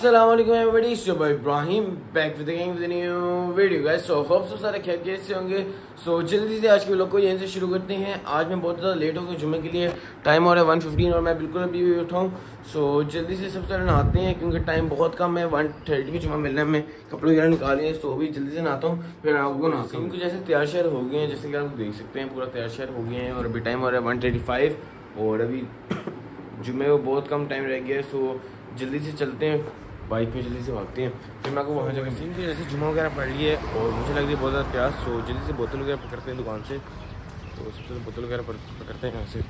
अस्सलाम वालेकुम everybody, so भाई Ibrahim back with the new video guys. So hope सब सारे खैरियत से होंगे। सो जल्दी से आज के व्लॉग को यहीं से शुरू करते हैं। आज मैं बहुत ज़्यादा लेट हो गया जुम्मे के लिए, टाइम हो रहा है 1:15 और मैं बिल्कुल अभी भी उठाऊँ। सो जल्दी से सबसे पहले नहाते हैं क्योंकि टाइम बहुत कम है, 1:30 की जुम्मा मिलने में कपड़े वगैरह निकाले हैं। सो अभी जल्दी से नहाता हूँ, फिर आपको नहाता हूँ। जैसे तैयार शैयार हो गए हैं, जैसे कि आप देख सकते हैं पूरा तैयार शैयार हो गए हैं और अभी टाइम हो रहा है 1:35 और अभी जुम्मे को बहुत कम टाइम रह गया है। सो जल्दी से चलते हैं, बाइक पे जल्दी से भागते हैं, फिर मैं आपको वहाँ जाकर सीन की जैसे जुम्मा वगैरह पढ़ लिए और मुझे लग रही है बहुत ज़्यादा प्यास। सो जल्दी से बोतल वगैरह पकड़ते हैं दुकान से। तो सबसे पहले बोतल वगैरह पकड़ते हैं यहाँ से।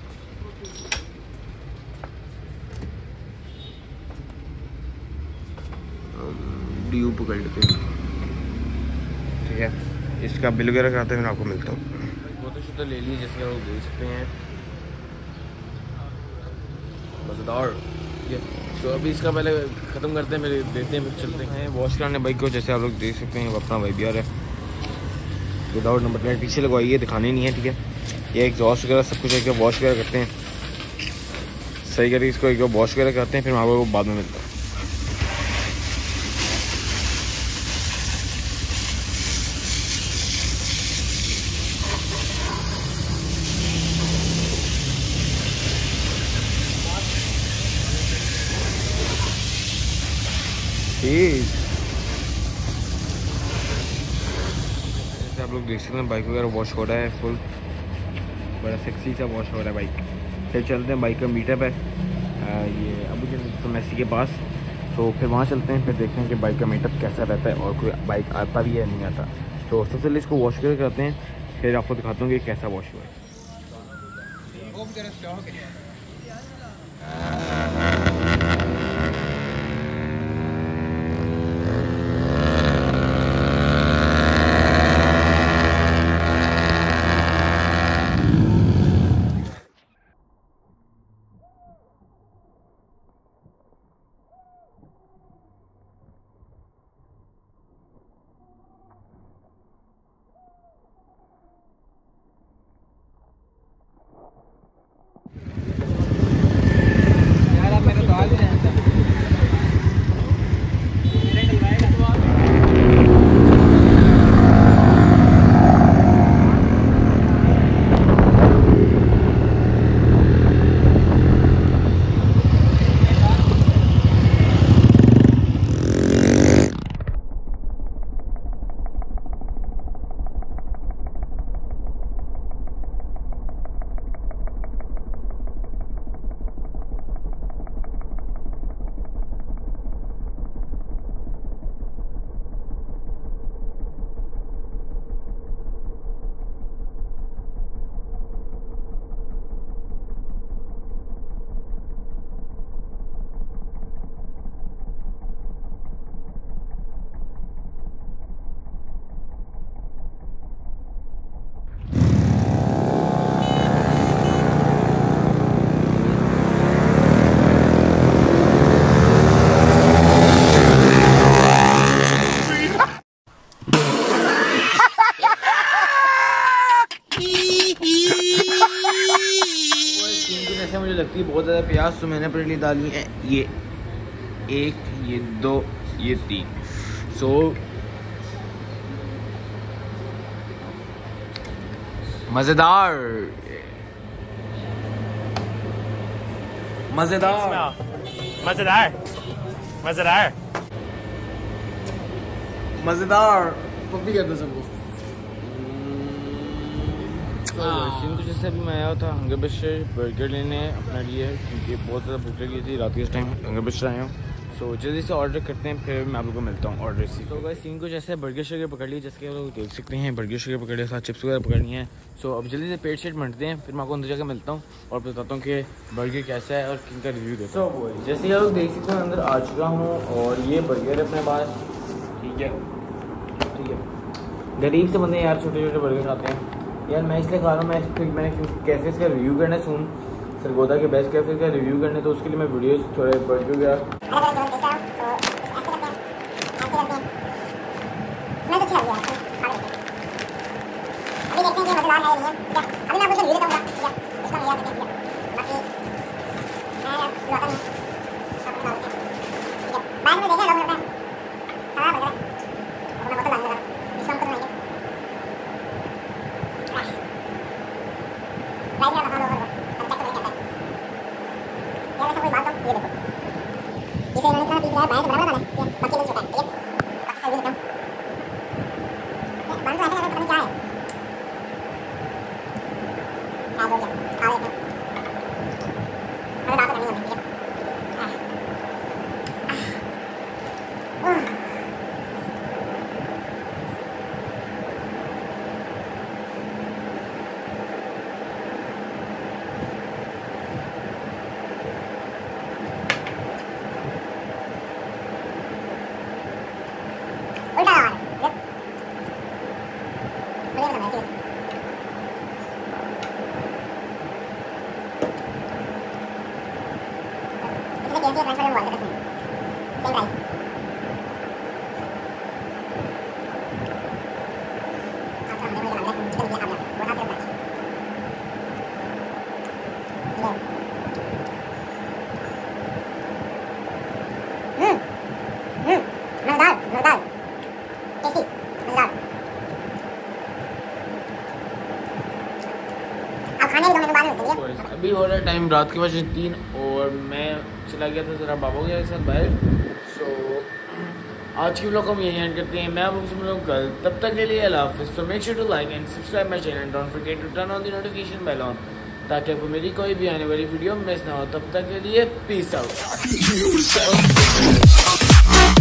ड्यू पकड़ लेते हैं, ठीक है। इसका बिल वगैरह कराते हैं, मैं आपको मिलता हूँ। बोतल शोतल ले ली जैसे आप देख सकते हैं, मज़ेदार। तो अभी इसका पहले ख़त्म करते हैं, फिर देते हैं, फिर चलते हैं वॉश कराने बाइक को। जैसे आप लोग देख सकते हैं अपना वाइब यार है, विदाउट नंबर प्लेट पीछे लगवाई है, दिखानी नहीं है, ठीक है। ये एग्जॉस्ट वगैरह सब कुछ एक वॉश वगैरह करते हैं, सही करके इसको एक वॉश वगैरह करते हैं, फिर मैं आपको बाद में मिलता हूँ। जैसे आप लोग देख सकते हैं बाइक वगैरह वॉश हो रहा है, फुल बड़ा सेक्सी सा वॉश हो रहा है बाइक। फिर चलते हैं, बाइक का मीटअप है ये अबू जन मैसी के पास। तो फिर वहाँ चलते हैं, फिर देखते हैं कि बाइक का मीटअप कैसा रहता है और कोई बाइक आता भी है नहीं आता। तो सबसे पहले इसको वॉश करते हैं, फिर आपको दिखाता हूँ कि कैसा वॉश हुआ है। जैसे मुझे लगती है बहुत ज़्यादा प्याज, तो मैंने अपने लिए डाली है ये 1, ये 2, ये 3। सो मज़ेदार मज़ेदार मज़ेदार मज़ेदार मज़ेदार पप्पी कहते हैं सबको। तो जैसे अभी मैं आया था हंगर बश से बर्गर लेने अपने लिए, क्योंकि बहुत ज़्यादा भूख लगी थी रात के इस टाइम हंगर बश से आया हूँ। सो जल्दी से ऑर्डर करते हैं, फिर मैं आप लोगों को मिलता हूँ ऑर्डर से। तो गाइस सीन को जैसे बर्गर शर्गर पकड़ ली, जैसे कि आप लोग देख सकते हैं बर्गर शर्गर पकड़े, साथ चिप्स वगैरह पकड़नी है। सो अब जल्दी से पेट शेट मंटते हैं, फिर मैं आपको अंदर जाकर मिलता हूँ और बताता हूँ कि बर्गर कैसा है और किन का रिव्यू देता हूँ। सो जैसे आप लोग देख सकते हैं अंदर आ चुका हूँ और ये बर्गर है अपने पास, ठीक है ठीक है। गरीब से बंदे यार छोटे छोटे बर्गर खाते हैं यार, मैं इसलिए खा रहा हूँ। मैंने कैफे का रिव्यू करना सुन सरगोदा के बेस्ट कैफे का रिव्यू करने, तो उसके लिए मैं वीडियोस थोड़े बर्गर वगैरह बाद में देखें अभी हो रहा है टाइम रात के बजे 3 और मैं चला गया था ज़रा बाबा के साथ बाहर। सो आज की व्लॉग को हम यहीं एंड करते हैं। मैं आप लोगों से मिलूँ कल, तब तक के लिए अल्लाह हाफ़िज़। So make sure to like and subscribe my channel, don't forget to turn on the notification bell on, ताकि आपको मेरी कोई भी आने वाली वीडियो मिस ना हो। तब तक के लिए पीस आउट।